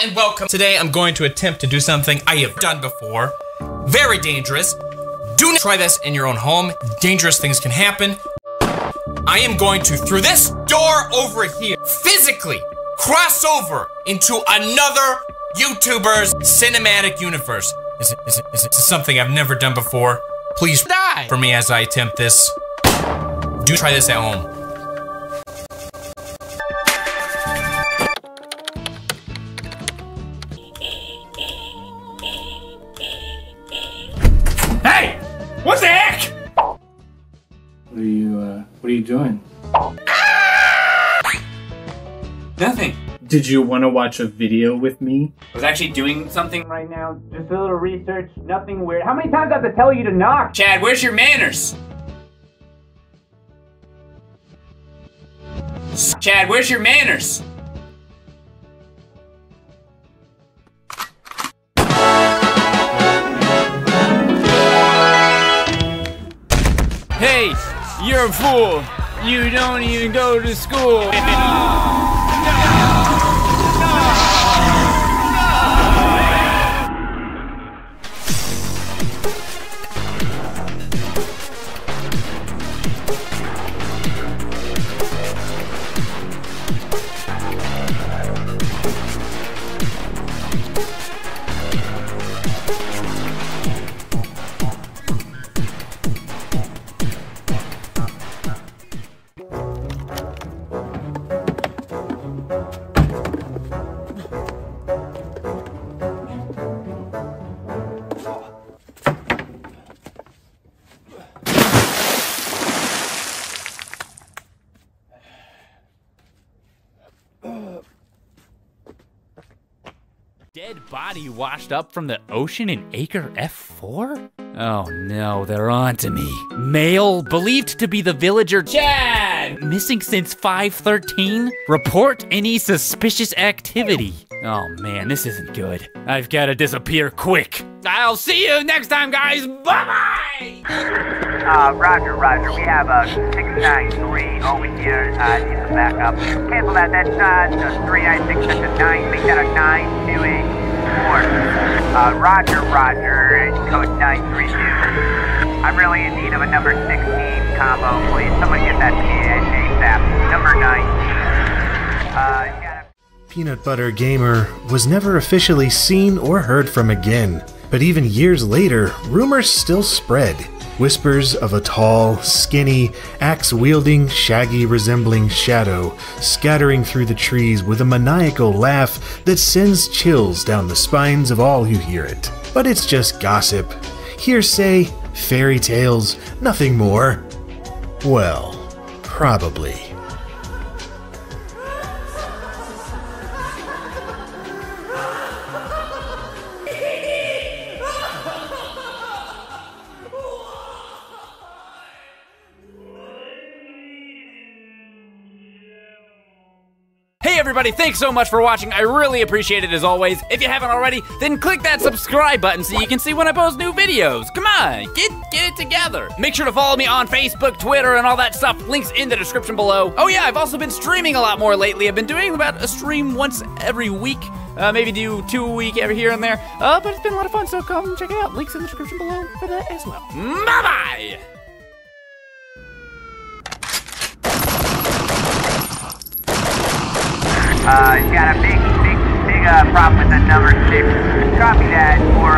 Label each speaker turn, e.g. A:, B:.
A: and welcome. Today I'm going to attempt to do something I have done before. Very dangerous. Do not try this in your own home. Dangerous things can happen. I am going to, through this door over here, physically cross over into another YouTuber's cinematic universe. Is it something I've never done before? Please die for me as I attempt this. Do try this at home. Hey! What the heck?
B: What are you doing?
C: Nothing.
B: Did you want to watch a video with me?
C: I was actually doing something right now. Just a little research, nothing weird. How many times do I have to tell you to knock? Chad, where's your manners? Chad, where's your manners? Hey, you're a fool. You don't even go to school. Dead body washed up from the ocean in Acre F4? Oh no, they're on to me. Male, believed to be the villager Chad! Missing since 5/13? Report any suspicious activity. Oh man, this isn't good. I've gotta disappear quick. I'll see you next time, guys. Bye-bye!
D: Roger. We have a 693 over here. Need some backup. Cancel that. That's 396. That's a 9. Make that a 9284. Roger. Code 932. I'm really in need of a number 16 combo, please. Someone get that to me ASAP. Number 19.
E: Peanut Butter Gamer was never officially seen or heard from again, but even years later, rumors still spread. Whispers of a tall, skinny, axe-wielding, shaggy-resembling shadow scattering through the trees with a maniacal laugh that sends chills down the spines of all who hear it. But it's just gossip, hearsay, fairy tales, nothing more. Well, probably.
C: Hey everybody, thanks so much for watching. I really appreciate it as always. If you haven't already, then click that subscribe button so you can see when I post new videos. Come on, get it together. Make sure to follow me on Facebook, Twitter, and all that stuff. Links in the description below. Oh yeah, I've also been streaming a lot more lately. I've been doing about a stream once every week. Maybe do 2 a week every here and there. But it's been a lot of fun, so come check it out. Links in the description below for that as well. Bye-bye!
D: Got a big problem with the number 6. Copy that for